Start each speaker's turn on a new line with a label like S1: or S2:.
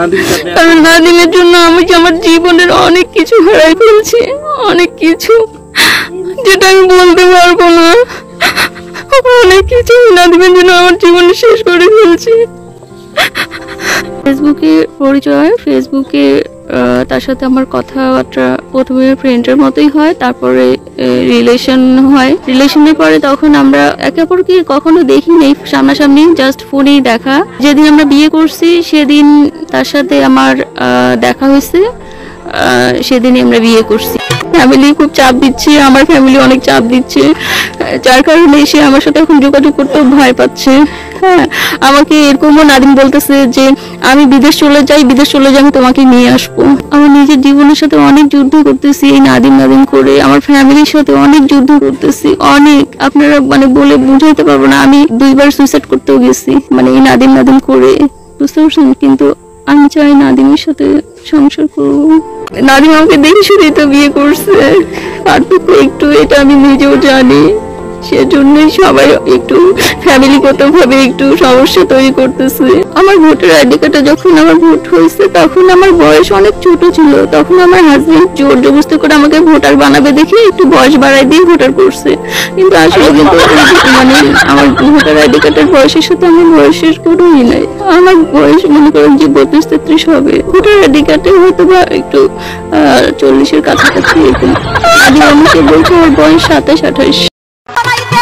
S1: কারণ নাদিমের জন্য আমি আমার জীবনের অনেক কিছু হারাই ফেলছি, অনেক কিছু যেটা আমি বলতে পারবো না। অনেক কিছু নাদিমের জন্য আমার জীবনে শেষ করে ফেলছি। ফেসবুকে পরিচয়, ফেসবুকে তার সাথে আমার কথাবার্তা প্রথমে ফ্রেন্ডের মতোই হয়, তারপরে রিলেশন হয়। রিলেশনের পরে তখন আমরা একে অপরকে কখনো দেখিনি সামনাসামনি, জাস্ট ফোনেই দেখা। যেদিন আমরা বিয়ে করছি সেদিন তার সাথে আমার দেখা হয়েছে, সেদিনই আমরা বিয়ে করছি। ফ্যামিলি খুব চাপ দিচ্ছে, আমার ফ্যামিলি অনেক চাপ দিচ্ছে, যার কারণে সে আমার সাথে এখন যোগাযোগ করতেও ভয় পাচ্ছে। হ্যাঁ, আমাকে এরকমও নাদিম বলতেছে যে আমি বিদেশ চলে যাই, আমি তোমাকে নিয়ে আসবো। আমার নিজের জীবনের সাথে অনেক যুদ্ধ করতেছি এই নাদিম করে, আমার ফ্যামিলির সাথে অনেক যুদ্ধ করতেছি, অনেক। আপনারা বলে বুঝাইতে পারবো না। আমি 2 বার সুইসাইড করতেও গেছি এই নাদিম করে, বুঝতে পারছেন। কিন্তু আমি চাই নাদিমের সাথে সংসার করবো। নাদিম আমাকে দেখে শুনেই তো বিয়ে করছে, পার্থক্য একটু, এটা আমি নিজেও জানি। সেজন্যই সবাই একটু ফ্যামিলিগত ভাবে একটু সমস্যা তৈরি করতেছে। আমার ভোটার আইডি কার্ডে যখন আমার ভোট হয়েছে তখন আমার বয়স অনেক ছোট ছিল। তখন আমার হাজবেন্ড জোর জবরদস্তি করে আমাকে ভোটার বানাবে দেখে একটু বয়স বাড়াই দিয়ে ভোটার করছে। কিন্তু আসলে কিন্তু আমার ভোটার আইডি কার্ডের বয়সের সাথে আমার বয়সের কোনোই নাই। আমার বয়স মনে করেন যে 32-33 হবে। ভোটার আইডি কার্ডে হয়তো বা একটু 40-এর কাছাকাছি এরকম। আদি আমাকে বলছে আমার বয়স 27-28।